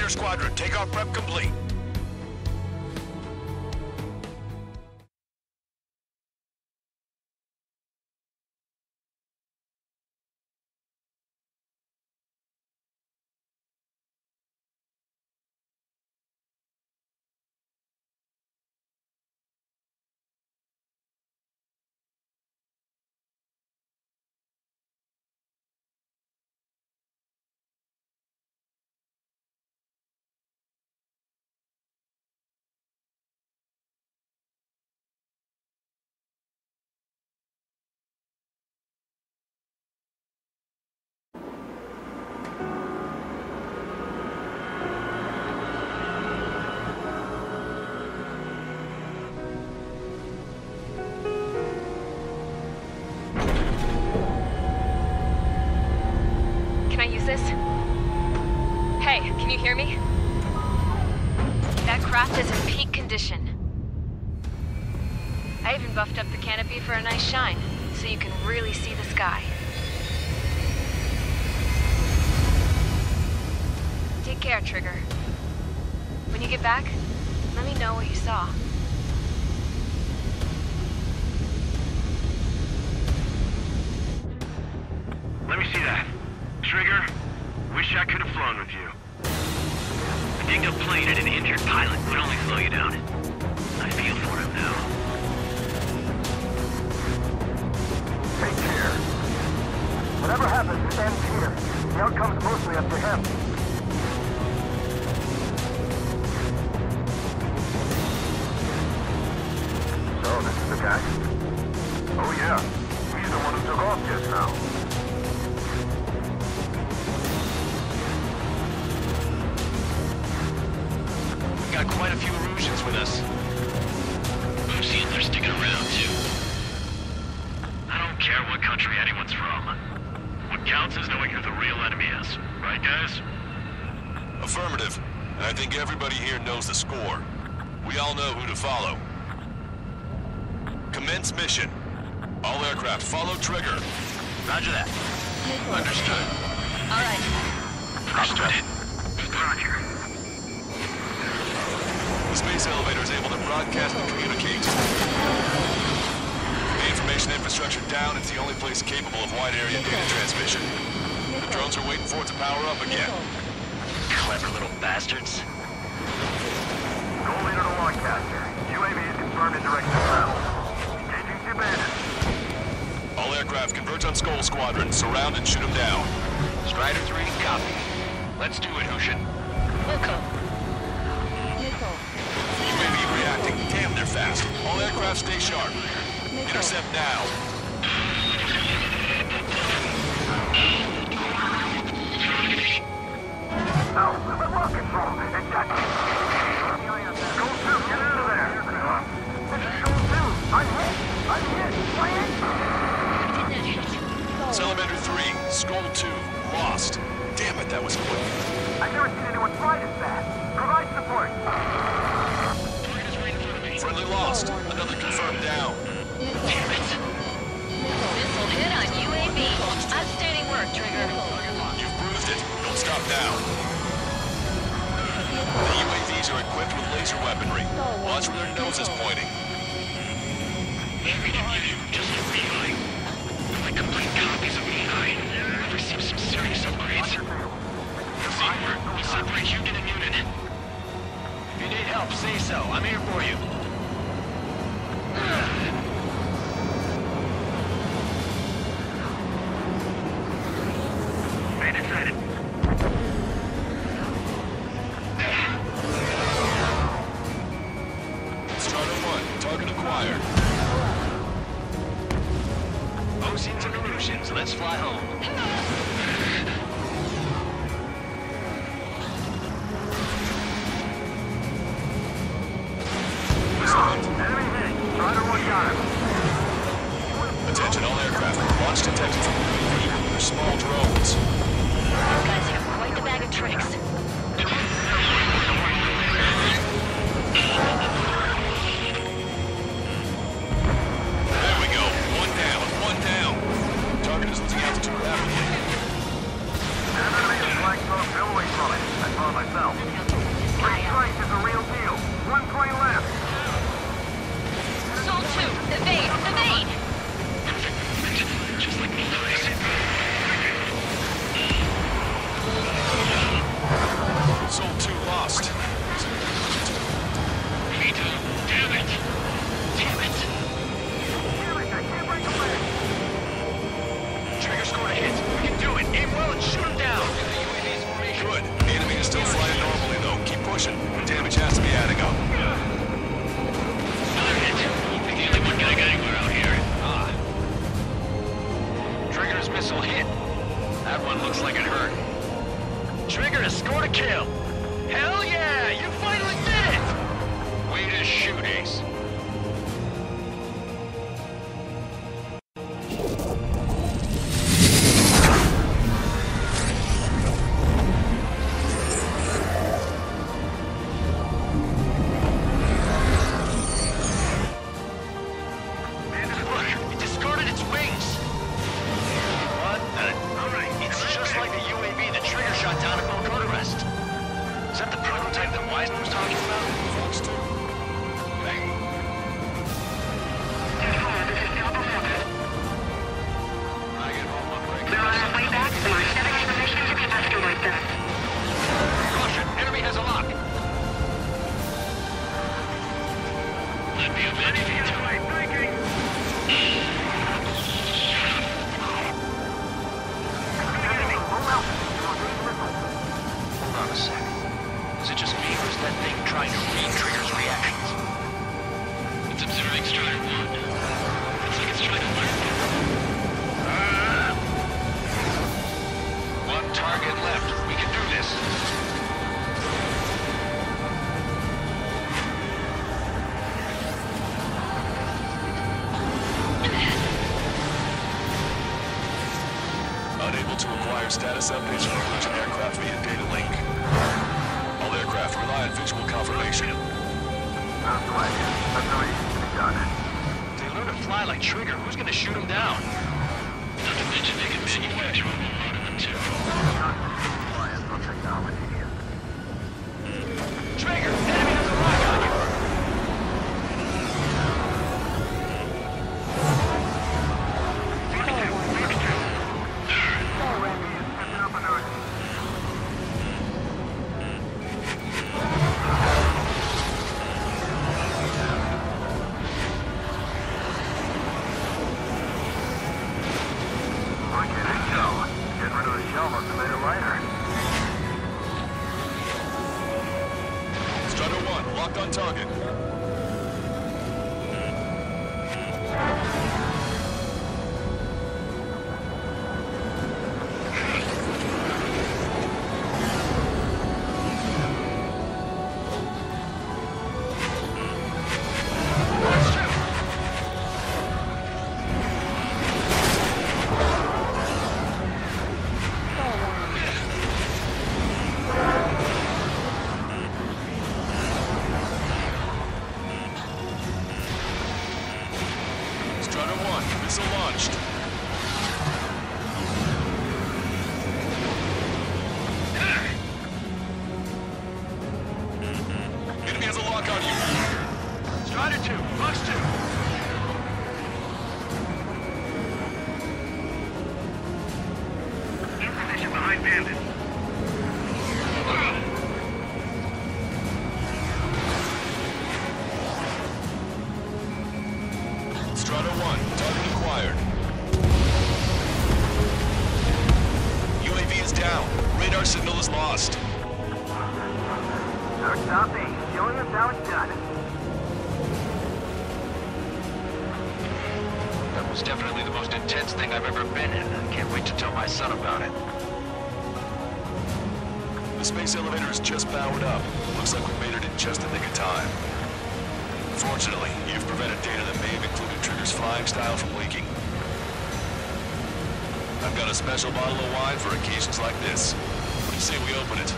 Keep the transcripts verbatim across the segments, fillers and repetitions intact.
Trigger Squadron, takeoff prep complete. This? Hey, can you hear me? That craft is in peak condition. I even buffed up the canopy for a nice shine, so you can really see the sky. Take care, Trigger. When you get back, let me know what you saw. Let me see that. Trigger, wish I could have flown with you. A dinged up plane and an injured pilot would only slow you down. I feel for him now. Take care. Whatever happens, it ends here. The outcome's mostly up to him. So, this is the guy? Oh yeah, he's the one who took off just now. Got quite a few Erusians with us. Erusians are sticking around, too. I don't care what country anyone's from. What counts is knowing who the real enemy is. Right, guys? Affirmative. And I think everybody here knows the score. We all know who to follow. Commence mission. All aircraft follow Trigger. Roger that. Understood. All right. Understood. Roger. The space elevator is able to broadcast and communicate. The information infrastructure down, it's the only place capable of wide area data transmission. The drones are waiting for it to power up again. Clever little bastards. Go leader to Lancaster. U A V is confirmed in direction south. Engaging two bandits. All aircraft converge on Skull Squadron. Surround and shoot them down. Strider three, copy. Let's do it, Hushin. Welcome. U A V reacting. Damn, they're fast. All aircraft stay sharp. Intercept now. Now, rocket control. And that's it. Skull two, get out of there. This is Skull two. I'm hit. I'm hit. My engine. Salamander three, Skull two, lost. Damn it, that was quick. I've never seen anyone fly this fast. Provide support. Friendly lost. Another confirmed down. Damn it. Missile hit on U A V. Outstanding work, Trigger. You've bruised it. Don't stop now. The U A Vs are equipped with laser weaponry. Watch where their nose is pointing. Maybe to give you just a feeling. Like complete copies of E nine. I've received some serious upgrades. See, we'll separate Human and Munin. If you need help, say so. I'm here for you. Bandit sighted. Strider one, target acquired. Osins and Erusians, let's fly home. Enemy hit. Strider one got him. Attention all aircraft. Launch detected from U A V. They're small drones. You guys have quite the bag of tricks. There we go. One down, one down. Target is losing altitude rapidly. Enemy is flying close, billowing from it. I saw it myself. missile hit. That one looks like it hurt. Trigger has scored a kill. Hell yeah! You finally did it! Way to shoot, Ace. Status updates from emerging aircraft via data link. All aircraft rely on visual confirmation. That's the way. That's how it needs to be done. If they learn to fly like Trigger, who's gonna shoot them down? Not to mention they can manufacture a whole lot of them too. Reliance on technology. Trigger, enemy has a lock on you! Locked on target. Missile launched. Enemy has a lock on you. Strider two, Fox two. In position behind Bandit. Strider one, target acquired. U A V is down. Radar signal is lost. Our top eight, showing us how it's done. That was definitely the most intense thing I've ever been in. I can't wait to tell my son about it. The space elevator is just powered up. Looks like we made it in just the nick of time. Fortunately, you've prevented data that may have included Trigger's flying style from leaking. I've got a special bottle of wine for occasions like this. What do you say we open it?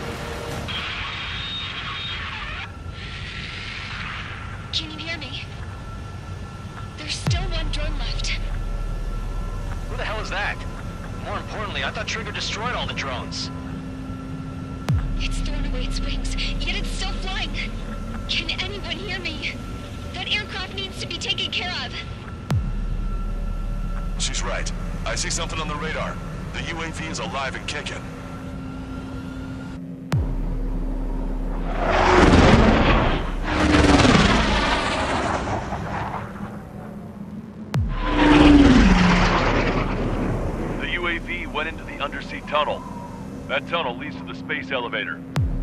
Can you hear me? There's still one drone left. Who the hell is that? More importantly, I thought Trigger destroyed all the drones. It's thrown away its wings, yet it's still flying. Can anyone hear me? That aircraft needs to be taken care of. She's right. I see something on the radar. The U A V is alive and kicking. The U A V went into the undersea tunnel. That tunnel leads to the space elevator.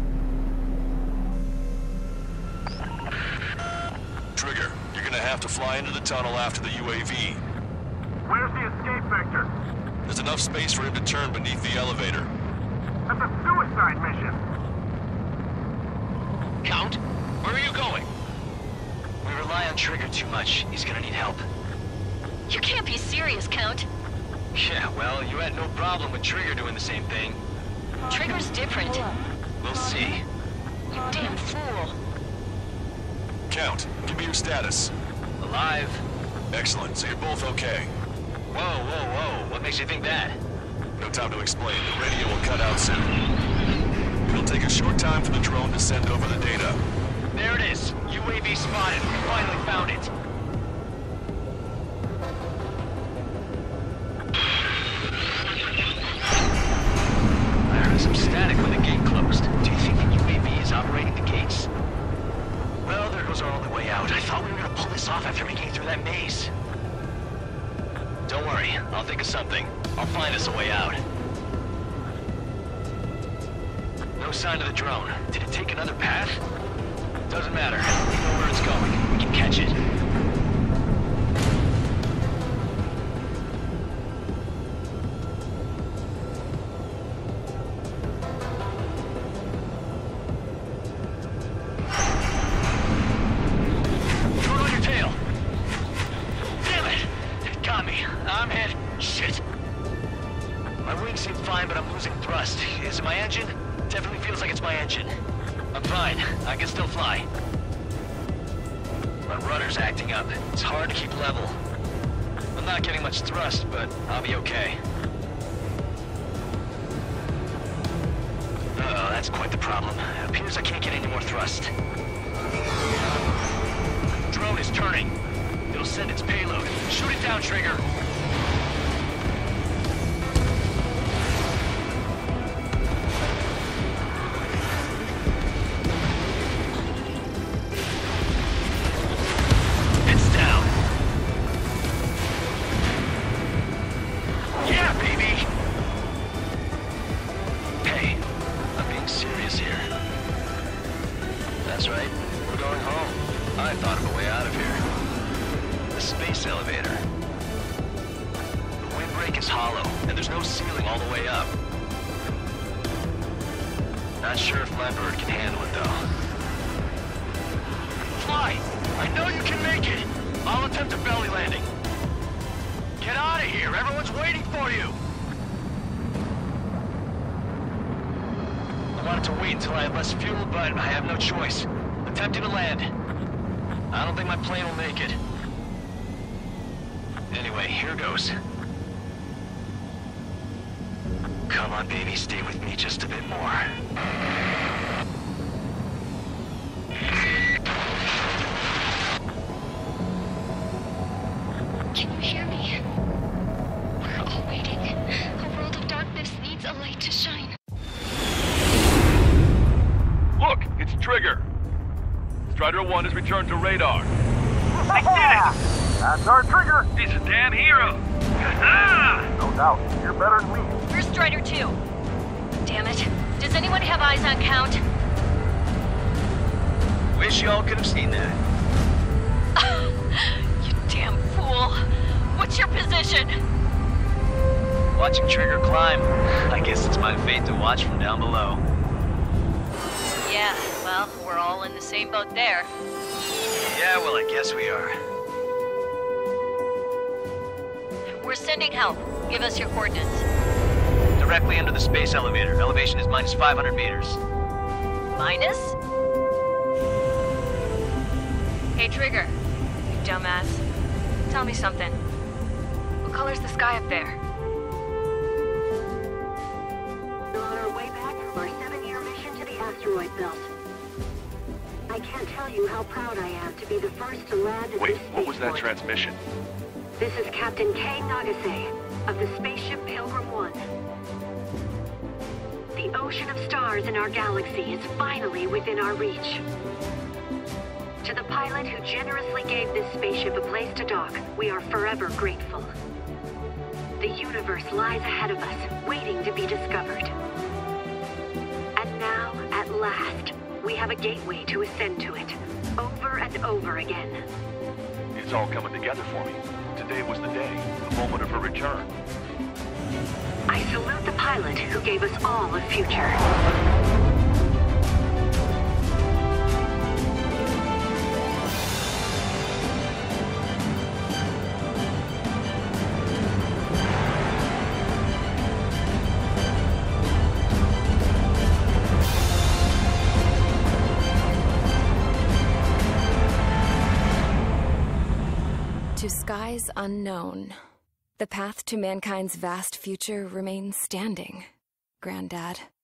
Trigger, you're gonna have to fly into the tunnel after the U A V. Where's the escape vector? There's an enough space for him to turn beneath the elevator. That's a suicide mission. Count, where are you going? We rely on Trigger too much. He's gonna need help. You can't be serious, Count. Yeah, well, you had no problem with Trigger doing the same thing. Trigger's different. We'll see. You damn fool. Count, give me your status. Alive. Excellent, so you're both okay. Whoa, whoa, whoa. What makes you think that? No time to explain. The radio will cut out soon. It'll take a short time for the drone to send over the data. There it is. U A V spotted. We finally found it. I heard some static when the gate closed. Do you think the U A V is operating the gates? Well, there goes our only way out. I thought we were gonna pull this off after making it through that maze. Don't worry. I'll think of something. I'll find us a way out. No sign of the drone. Did it take another path? Doesn't matter. We know where it's going. We can catch it. Throw it on your tail. Damn it! It got me. I'm hit. Shit. My wings seem fine, but I'm losing thrust. Is it my engine? Definitely feels like it's my engine. I'm fine. I can still fly. My rudder's acting up. It's hard to keep level. I'm not getting much thrust, but I'll be okay. Uh-oh, that's quite the problem. It appears I can't get any more thrust. Drone is turning. It'll send its payload. Shoot it down, Trigger. That's right. We're going home. I thought of a way out of here. The space elevator. The windbreak is hollow, and there's no ceiling all the way up. Not sure if my bird can handle it, though. Fly! I know you can make it! I'll attempt a belly landing. Get out of here! Everyone's waiting for you! I wanted to wait until I had less fuel, but I have no choice. Attempting to land. I don't think my plane will make it. Anyway, here goes. Come on, baby, stay with me just a bit more. Can you hear me? We're all waiting. A world of darkness needs a light to shine. Look, it's Trigger. Strider one has returned to radar. I did it! That's our Trigger! He's a damn hero. No doubt. You're better than me. Where's Strider two? Damn it. Does anyone have eyes on Count? Wish y'all could have seen that. You damn fool. What's your position? Watching Trigger climb. I guess it's my fate to watch from down below. Yeah, well, we're all in the same boat there. Yeah, well, I guess we are. We're sending help. Give us your coordinates. Directly under the space elevator. Elevation is minus five hundred meters. Minus? Hey, Trigger. You dumbass. Tell me something. What color's the sky up there? We're on our way back from our seven-year mission to the asteroid belt. I can't tell you how proud I am to be the first to land at Wait, this what was that spaceport. transmission? This is Captain Kay Nagase of the spaceship Pilgrim One. The ocean of stars in our galaxy is finally within our reach. To the pilot who generously gave this spaceship a place to dock, we are forever grateful. The universe lies ahead of us, waiting to be discovered. And now, at last, we have a gateway to ascend to it, over and over again. It's all coming together for me. Today was the day, the moment of her return. I salute the pilot who gave us all a future. To skies unknown, the path to mankind's vast future remains standing, Granddad.